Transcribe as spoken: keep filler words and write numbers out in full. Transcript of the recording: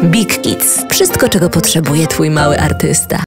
Big Kids. Wszystko, czego potrzebuje twój mały artysta.